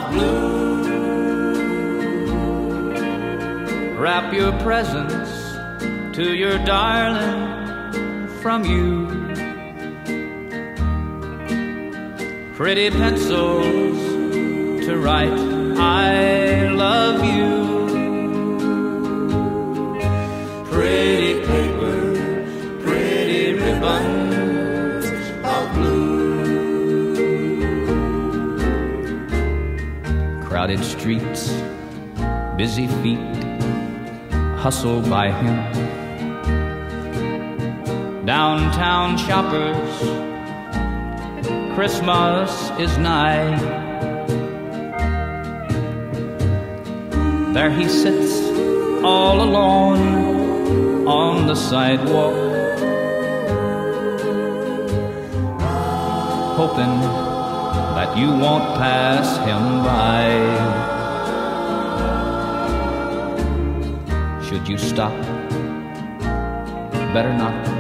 blue. Wrap your presents to your darling from you. Pretty pencils to write I love you. Pretty paper, pretty ribbons of blue. Crowded streets, busy feet, hustle by him. Downtown shoppers, Christmas is nigh. There he sits all alone on the sidewalk, hoping that you won't pass him by. Should you stop? Better not.